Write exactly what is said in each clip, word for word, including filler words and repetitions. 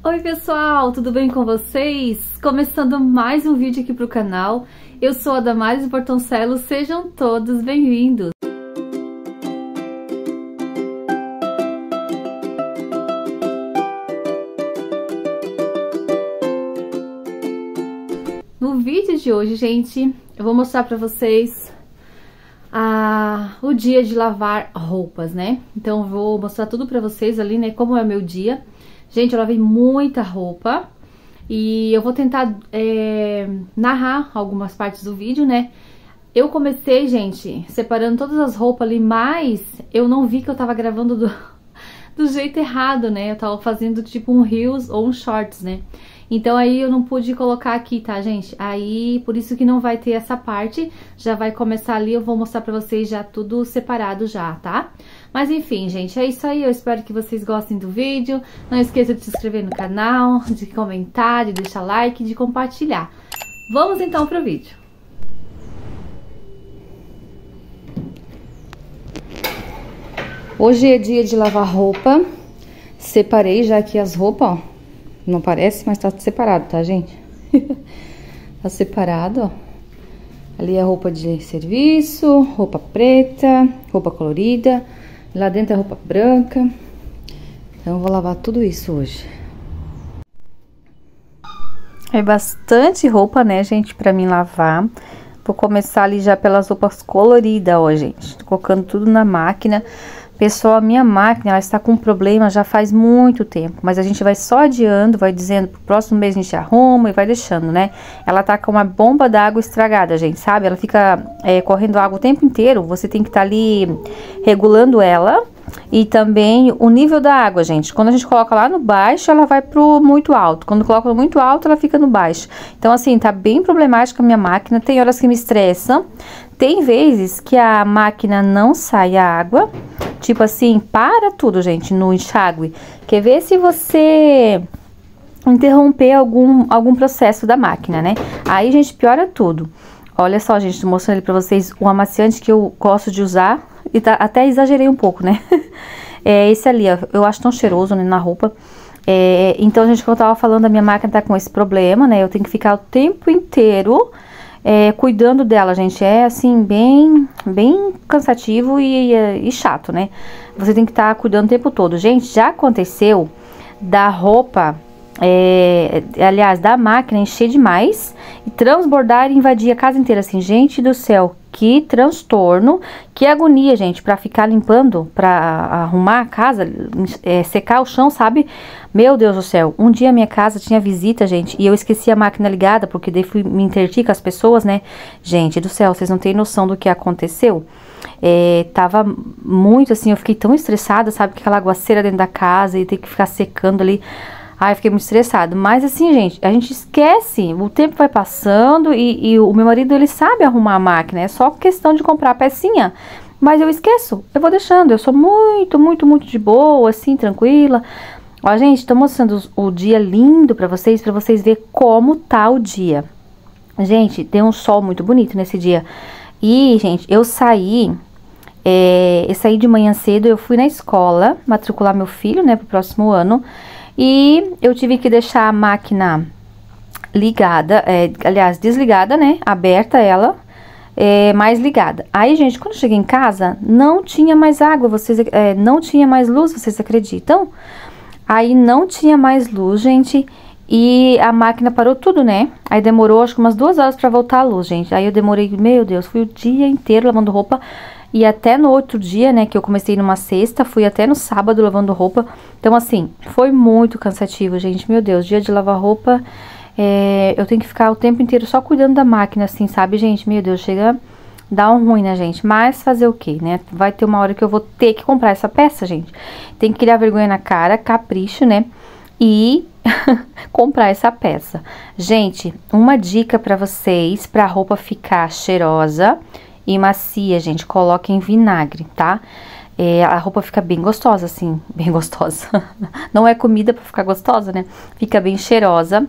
Oi pessoal, tudo bem com vocês? Começando mais um vídeo aqui pro canal. Eu sou a Damares Bortoncello, sejam todos bem-vindos. No vídeo de hoje, gente, eu vou mostrar pra vocês a, o dia de lavar roupas, né? Então eu vou mostrar tudo pra vocês ali, né, como é o meu dia. Gente, eu lavei muita roupa e eu vou tentar é, narrar algumas partes do vídeo, né? Eu comecei, gente, separando todas as roupas ali, mas eu não vi que eu tava gravando do, do jeito errado, né? Eu tava fazendo tipo um reels ou um shorts, né? Então aí eu não pude colocar aqui, tá, gente? Aí, por isso que não vai ter essa parte, já vai começar ali, eu vou mostrar pra vocês já tudo separado já, tá? Mas enfim, gente, é isso aí, eu espero que vocês gostem do vídeo. Não esqueça de se inscrever no canal, de comentar, de deixar like, de compartilhar. Vamos então pro vídeo. Hoje é dia de lavar roupa. Separei já aqui as roupas, ó. Não parece, mas tá separado, tá, gente? Tá separado, ó. Ali é roupa de serviço, roupa preta, roupa colorida. Lá dentro é roupa branca. Então eu vou lavar tudo isso hoje. É bastante roupa, né, gente, pra mim lavar. Vou começar ali já pelas roupas coloridas, ó, gente. Tô colocando tudo na máquina. Pessoal, a minha máquina, ela está com um problema já faz muito tempo, mas a gente vai só adiando, vai dizendo pro próximo mês a gente arruma e vai deixando, né? Ela tá com uma bomba d'água estragada, gente, sabe? Ela fica é, correndo água o tempo inteiro, você tem que estar tá ali regulando ela e também o nível da água, gente. Quando a gente coloca lá no baixo, ela vai pro muito alto, quando coloca no muito alto, ela fica no baixo. Então, assim, tá bem problemática a minha máquina, tem horas que me estressa, tem vezes que a máquina não sai a água. Tipo assim, para tudo, gente, no enxágue. Quer ver se você interromper algum, algum processo da máquina, né? Aí, gente, piora tudo. Olha só, gente, tô mostrando ali pra vocês o amaciante que eu gosto de usar. E tá, até exagerei um pouco, né? É esse ali, ó, eu acho tão cheiroso, né, na roupa. É, então, gente, como eu tava falando, a minha máquina tá com esse problema, né? Eu tenho que ficar o tempo inteiro... É, cuidando dela, gente, é assim, bem, bem cansativo e, e, e chato, né? Você tem que estar tá cuidando o tempo todo. Gente, já aconteceu da roupa, é, aliás, da máquina encher demais e transbordar e invadir a casa inteira, assim, gente do céu, que transtorno, que agonia, gente, pra ficar limpando, pra arrumar a casa, é, secar o chão, sabe? Meu Deus do céu, um dia a minha casa tinha visita, gente, e eu esqueci a máquina ligada, porque daí fui me intertir com as pessoas, né? Gente do céu, vocês não têm noção do que aconteceu. É, tava muito assim, eu fiquei tão estressada, sabe? Que aquela aguaceira dentro da casa e ter que ficar secando ali. Ai, eu fiquei muito estressada. Mas assim, gente, a gente esquece, o tempo vai passando e, e o meu marido, ele sabe arrumar a máquina, é só questão de comprar a pecinha. Mas eu esqueço, eu vou deixando, eu sou muito, muito, muito de boa, assim, tranquila. Ó, gente, tô mostrando o dia lindo pra vocês, pra vocês verem como tá o dia. Gente, tem um sol muito bonito nesse dia. E, gente, eu saí, é, eu saí de manhã cedo, eu fui na escola matricular meu filho, né, pro próximo ano. E eu tive que deixar a máquina ligada, é, aliás, desligada, né, aberta ela, é, mais ligada. Aí, gente, quando eu cheguei em casa, não tinha mais água, vocês, é, não tinha mais luz, vocês acreditam? Aí não tinha mais luz, gente, e a máquina parou tudo, né? Aí demorou acho que umas duas horas pra voltar a luz, gente. Aí eu demorei, meu Deus, fui o dia inteiro lavando roupa. E até no outro dia, né, que eu comecei numa sexta, fui até no sábado lavando roupa. Então, assim, foi muito cansativo, gente. Meu Deus, dia de lavar roupa, é, eu tenho que ficar o tempo inteiro só cuidando da máquina, assim, sabe, gente? Meu Deus, chega... Dá um ruim, né, gente? Mas fazer o quê, né? Vai ter uma hora que eu vou ter que comprar essa peça, gente. Tem que criar vergonha na cara, capricho, né? E comprar essa peça. Gente, uma dica pra vocês, pra roupa ficar cheirosa e macia, gente. Coloquem vinagre, tá? É, a roupa fica bem gostosa, assim. Bem gostosa. Não é comida pra ficar gostosa, né? Fica bem cheirosa.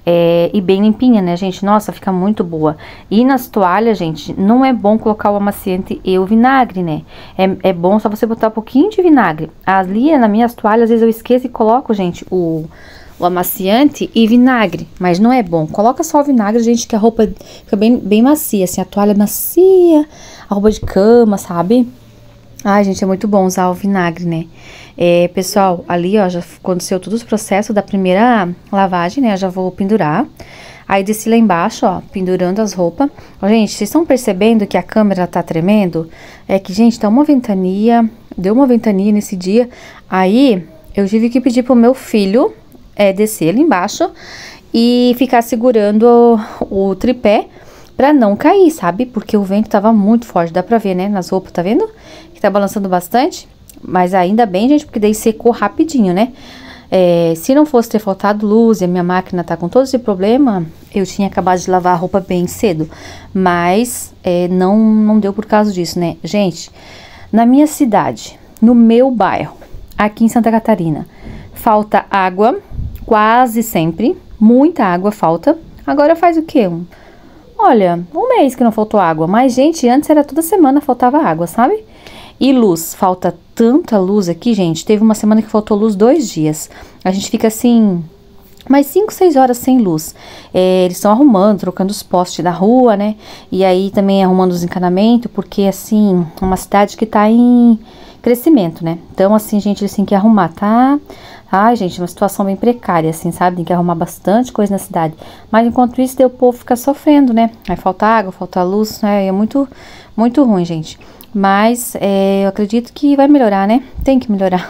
É, e bem limpinha, né, gente? Nossa, fica muito boa. E nas toalhas, gente, não é bom colocar o amaciante e o vinagre, né? É, é bom só você botar um pouquinho de vinagre. Ali, nas minhas toalhas, às vezes eu esqueço e coloco, gente, o, o amaciante e vinagre. Mas não é bom. Coloca só o vinagre, gente, que a roupa fica bem, bem macia, assim. A toalha é macia, a roupa de cama, sabe? Ai, gente, é muito bom usar o vinagre, né? É, pessoal, ali, ó, já aconteceu todos os processos da primeira lavagem, né? Eu já vou pendurar. Aí, desci lá embaixo, ó, pendurando as roupas. Ó, gente, vocês estão percebendo que a câmera tá tremendo? É que, gente, tá uma ventania, deu uma ventania nesse dia. Aí, eu tive que pedir pro meu filho é, descer ali embaixo e ficar segurando o, o tripé pra não cair, sabe? Porque o vento tava muito forte, dá pra ver, né? Nas roupas, tá vendo? Que tá balançando bastante. Mas ainda bem, gente, porque daí secou rapidinho, né? É, se não fosse ter faltado luz e a minha máquina tá com todo esse problema, eu tinha acabado de lavar a roupa bem cedo. Mas é, não, não deu por causa disso, né? Gente, na minha cidade, no meu bairro, aqui em Santa Catarina, falta água quase sempre. Muita água falta. Agora faz o quê? Um, olha, um mês que não faltou água. Mas, gente, antes era toda semana faltava água, sabe? E luz, falta tanta luz aqui, gente. Teve uma semana que faltou luz dois dias. A gente fica assim, mais cinco, seis horas sem luz. É, eles estão arrumando, trocando os postes da rua, né? E aí também arrumando os encanamentos, porque assim, é uma cidade que tá em crescimento, né? Então assim, gente, eles têm que arrumar, tá? Ai, gente, uma situação bem precária, assim, sabe? Tem que arrumar bastante coisa na cidade. Mas enquanto isso, daí o povo fica sofrendo, né? Aí falta água, falta luz, né? É muito, muito ruim, gente. Mas é, eu acredito que vai melhorar, né? Tem que melhorar.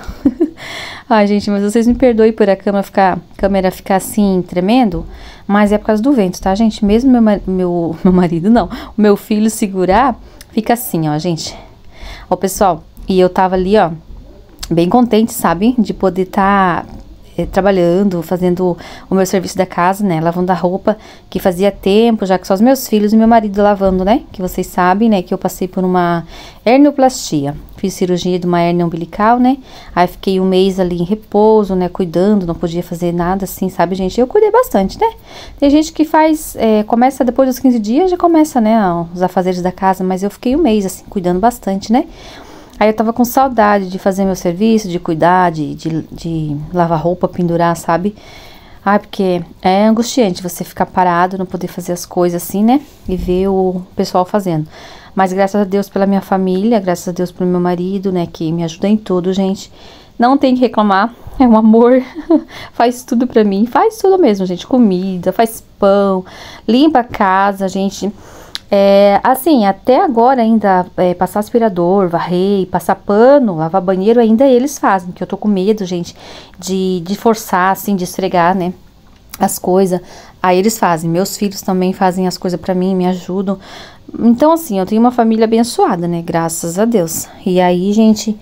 Ai, gente, mas vocês me perdoem por a câmera ficar, câmera ficar assim, tremendo. Mas é por causa do vento, tá, gente? Mesmo meu, meu, meu marido, não. O meu filho segurar, fica assim, ó, gente. Ó, pessoal, e eu tava ali, ó, bem contente, sabe? De poder estar... Tá trabalhando, fazendo o meu serviço da casa, né, lavando a roupa, que fazia tempo, já que só os meus filhos e meu marido lavando, né, que vocês sabem, né, que eu passei por uma hernioplastia, fiz cirurgia de uma hérnia umbilical, né, aí fiquei um mês ali em repouso, né, cuidando, não podia fazer nada assim, sabe, gente, eu cuidei bastante, né, tem gente que faz, é, começa depois dos quinze dias, já começa, né, os afazeres da casa, mas eu fiquei um mês, assim, cuidando bastante, né. Aí eu tava com saudade de fazer meu serviço, de cuidar, de, de, de lavar roupa, pendurar, sabe? Ai, porque é angustiante você ficar parado, não poder fazer as coisas assim, né? E ver o pessoal fazendo. Mas graças a Deus pela minha família, graças a Deus pelo meu marido, né? Que me ajuda em tudo, gente. Não tem que reclamar, é um amor. Faz tudo pra mim, faz tudo mesmo, gente. Comida, faz pão, limpa a casa, gente. É, assim, até agora ainda, é, passar aspirador, varrer, passar pano, lavar banheiro, ainda eles fazem, que eu tô com medo, gente, de, de forçar, assim, de esfregar, né, as coisas. Aí eles fazem, meus filhos também fazem as coisas pra mim, me ajudam. Então, assim, eu tenho uma família abençoada, né, graças a Deus. E aí, gente,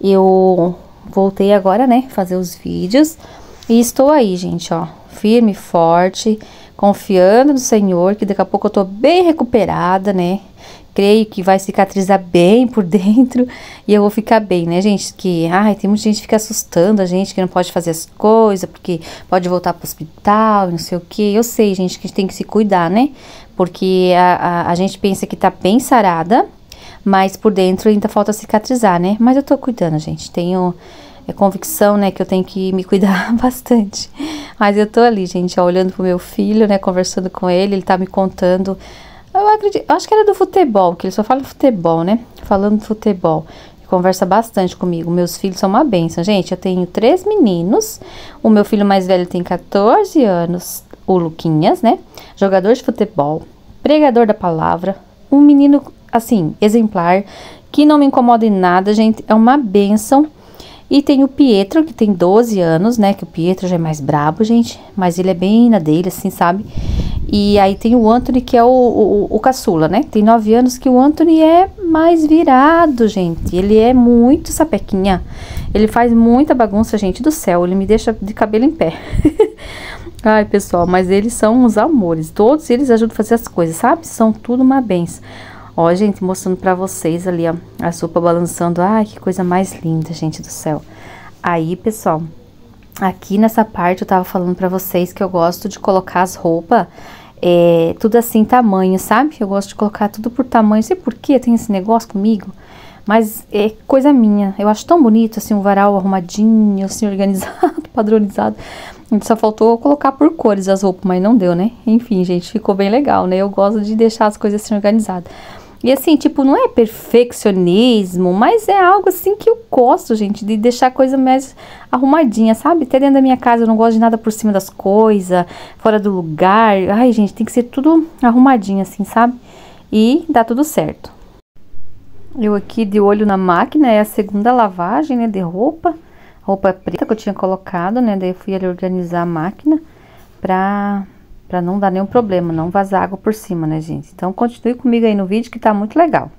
eu voltei agora, né, fazer os vídeos e estou aí, gente, ó, firme, forte, confiando no Senhor, que daqui a pouco eu tô bem recuperada, né? Creio que vai cicatrizar bem por dentro e eu vou ficar bem, né, gente? Que, ai, tem muita gente que fica assustando a gente, que não pode fazer as coisas, porque pode voltar pro hospital, não sei o que. Eu sei, gente, que a gente tem que se cuidar, né? Porque a, a, a gente pensa que tá bem sarada, mas por dentro ainda falta cicatrizar, né? Mas eu tô cuidando, gente. Tenho... É convicção, né, que eu tenho que me cuidar bastante. Mas eu tô ali, gente, ó, olhando pro meu filho, né, conversando com ele, ele tá me contando. Eu acredito, eu acho que era do futebol, que ele só fala futebol, né, falando de futebol. Ele conversa bastante comigo. Meus filhos são uma bênção, gente. Eu tenho três meninos. O meu filho mais velho tem quatorze anos, o Luquinhas, né, jogador de futebol, pregador da palavra, um menino, assim, exemplar, que não me incomoda em nada, gente, é uma bênção. E tem o Pietro, que tem doze anos, né, que o Pietro já é mais brabo, gente, mas ele é bem na dele, assim, sabe? E aí tem o Anthony, que é o, o, o caçula, né, tem nove anos, que o Anthony é mais virado, gente, ele é muito sapequinha, ele faz muita bagunça, gente do céu, ele me deixa de cabelo em pé. Ai, pessoal, mas eles são uns amores, todos eles ajudam a fazer as coisas, sabe? São tudo uma benção. Ó, gente, mostrando pra vocês ali, ó, a sopa balançando. Ai, que coisa mais linda, gente do céu. Aí, pessoal, aqui nessa parte eu tava falando pra vocês que eu gosto de colocar as roupas, é, tudo assim, tamanho, sabe? Eu gosto de colocar tudo por tamanho, não sei por que tem esse negócio comigo, mas é coisa minha. Eu acho tão bonito, assim, um varal arrumadinho, assim, organizado, padronizado. Só faltou colocar por cores as roupas, mas não deu, né? Enfim, gente, ficou bem legal, né? Eu gosto de deixar as coisas assim organizadas. E assim, tipo, não é perfeccionismo, mas é algo assim que eu gosto, gente, de deixar a coisa mais arrumadinha, sabe? Até dentro da minha casa eu não gosto de nada por cima das coisas, fora do lugar. Ai, gente, tem que ser tudo arrumadinho assim, sabe? E dá tudo certo. Eu aqui de olho na máquina, é a segunda lavagem, né, de roupa. Roupa preta que eu tinha colocado, né? Daí eu fui ali organizar a máquina pra... Pra não dar nenhum problema, não vazar água por cima, né, gente? Então, continue comigo aí no vídeo que tá muito legal.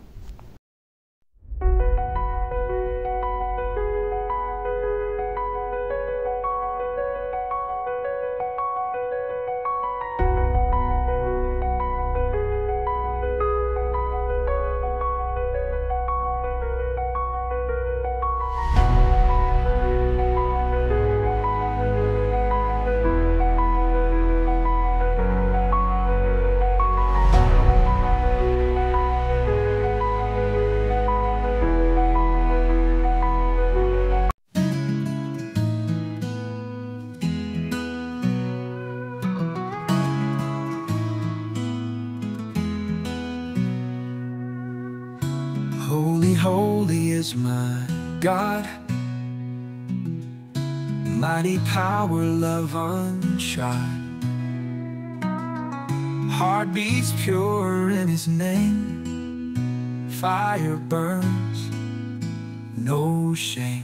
Holy, holy is my God, mighty power, love unshot. Heart beats pure in His name, fire burns, no shame.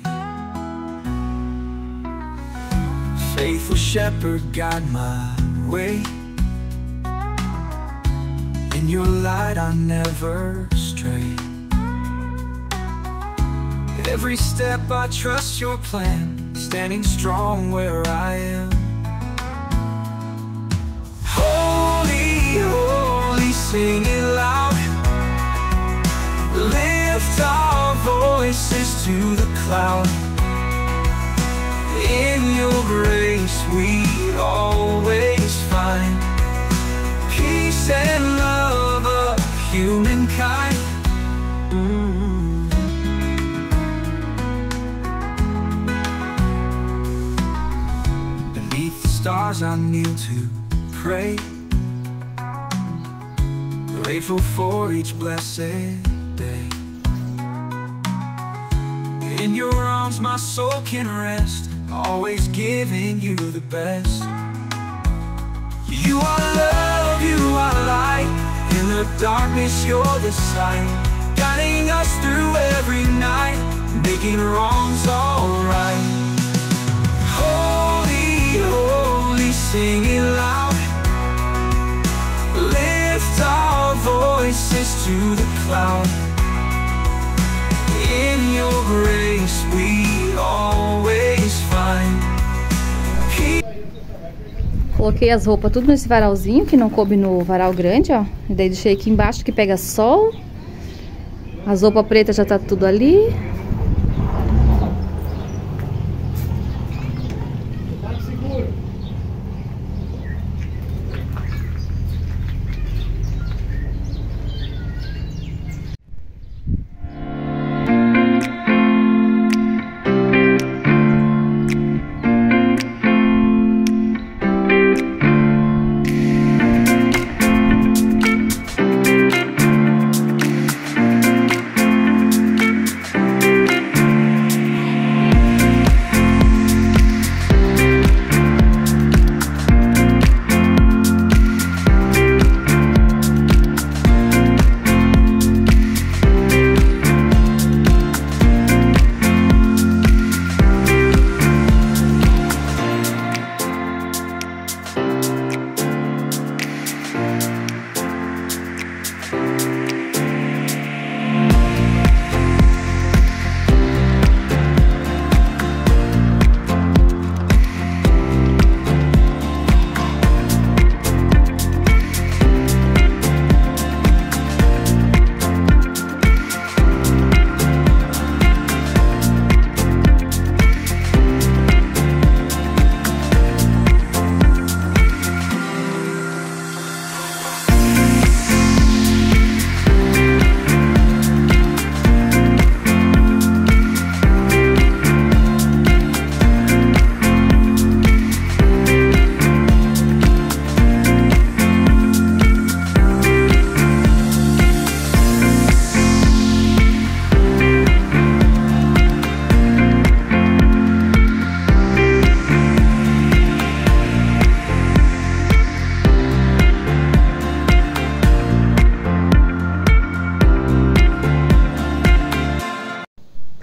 Faithful shepherd, guide my way. In your light I never stray. Every step I trust your plan, standing strong where I am. Holy, holy, sing it loud. Lift our voices to the cloud. In your grace we always find peace and love of humankind. mm. Stars I kneel to pray, grateful for each blessed day. In your arms my soul can rest, always giving you the best. You are love, you are light, in the darkness you're the sight, guiding us through every night, making wrongs alright. Holy, holy, sing it loud. Lift our voices to the cloud. In your grace we always find peace. Coloquei as roupas tudo nesse varalzinho que não coube no varal grande, ó. E daí deixei aqui embaixo que pega sol. As roupas pretas já tá tudo ali.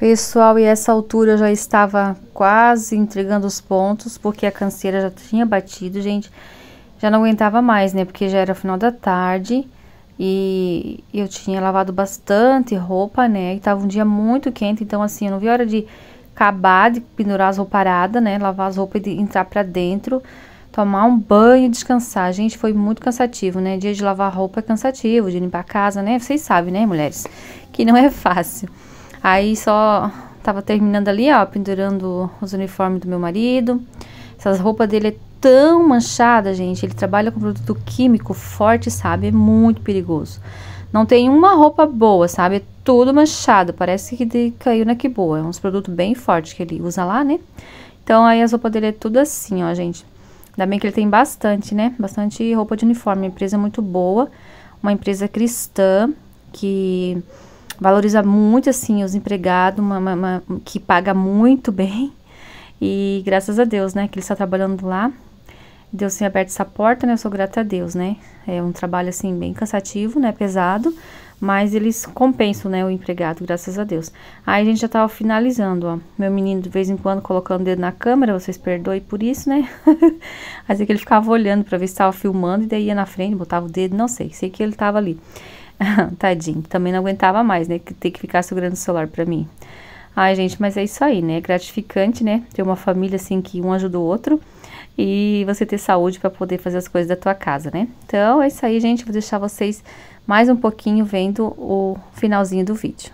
Pessoal, e essa altura eu já estava quase entregando os pontos, porque a canseira já tinha batido, gente. Já não aguentava mais, né? Porque já era final da tarde e eu tinha lavado bastante roupa, né? E tava um dia muito quente, então assim, eu não vi a hora de acabar de pendurar as rouparadas, né? Lavar as roupas e entrar pra dentro, tomar um banho e descansar. Gente, foi muito cansativo, né? Dia de lavar roupa é cansativo, de limpar a casa, né? Vocês sabem, né, mulheres? Que não é fácil. Aí só tava terminando ali, ó, pendurando os uniformes do meu marido. Essas roupas dele é tão manchada, gente. Ele trabalha com produto químico forte, sabe? É muito perigoso. Não tem uma roupa boa, sabe? É tudo manchado. Parece que caiu na que boa. É uns produtos bem fortes que ele usa lá, né? Então aí as roupas dele é tudo assim, ó, gente. Ainda bem que ele tem bastante, né? Bastante roupa de uniforme. Uma empresa muito boa. Uma empresa cristã que valoriza muito, assim, os empregados, uma, uma, uma, que paga muito bem. E graças a Deus, né, que ele está trabalhando lá. Deus tem aberto essa porta, né, eu sou grata a Deus, né. É um trabalho, assim, bem cansativo, né, pesado, mas eles compensam, né, o empregado, graças a Deus. Aí a gente já tava finalizando, ó. Meu menino, de vez em quando, colocando o dedo na câmera, vocês perdoem por isso, né. Mas é que ele ficava olhando pra ver se tava filmando, e daí ia na frente, botava o dedo, não sei, sei que ele tava ali. Tadinho, também não aguentava mais, né, ter que ficar segurando o celular pra mim. Ai, gente, mas é isso aí, né, é gratificante, né, ter uma família assim que um ajuda o outro e você ter saúde pra poder fazer as coisas da tua casa, né. Então é isso aí, gente, vou deixar vocês mais um pouquinho vendo o finalzinho do vídeo.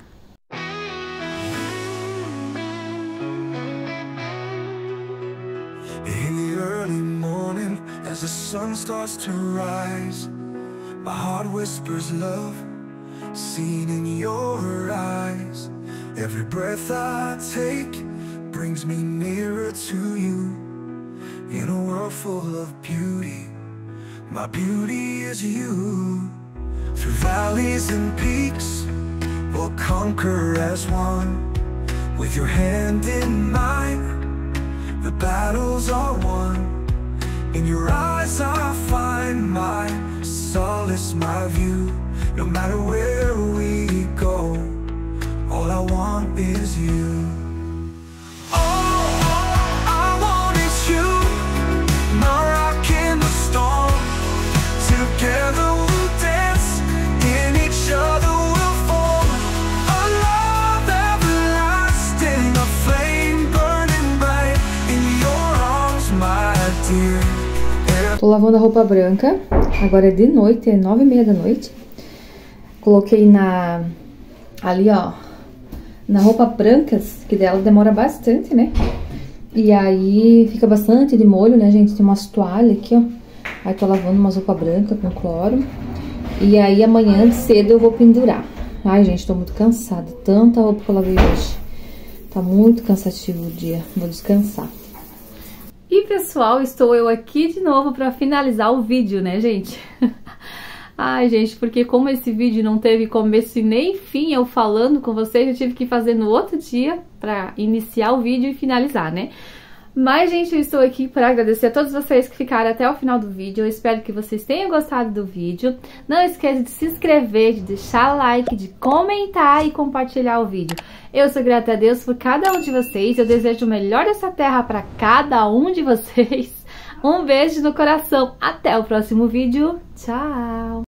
In the early morning, as the sun starts to rise, my heart whispers love, seen in your eyes. Every breath I take brings me nearer to you. In a world full of beauty, my beauty is you. Through valleys and peaks, we'll conquer as one. With your hand in mine, the battles are won. In your eyes I find my solace, my view. No matter where we go, all I want is you. All I want is you, my rock in the storm. Together we'll dance, in each other we'll form a love everlasting, a flame burning bright in your arms, my dear. Tô lavando a roupa branca, agora é de noite, é nove e meia da noite. Coloquei na, ali ó, na roupa brancas, que dela demora bastante, né? E aí fica bastante de molho, né, gente? Tem umas toalhas aqui, ó. Aí tô lavando umas roupas brancas com cloro. E aí amanhã cedo eu vou pendurar. Ai, gente, tô muito cansada. Tanta roupa que eu lavei hoje. Tá muito cansativo o dia. Vou descansar. E pessoal, estou eu aqui de novo pra finalizar o vídeo, né, gente? Ai, gente, porque como esse vídeo não teve começo e nem fim eu falando com vocês, eu tive que fazer no outro dia pra iniciar o vídeo e finalizar, né? Mas, gente, eu estou aqui para agradecer a todos vocês que ficaram até o final do vídeo. Eu espero que vocês tenham gostado do vídeo. Não esqueça de se inscrever, de deixar like, de comentar e compartilhar o vídeo. Eu sou grata a Deus por cada um de vocês. Eu desejo o melhor dessa terra para cada um de vocês. Um beijo no coração. Até o próximo vídeo. Tchau!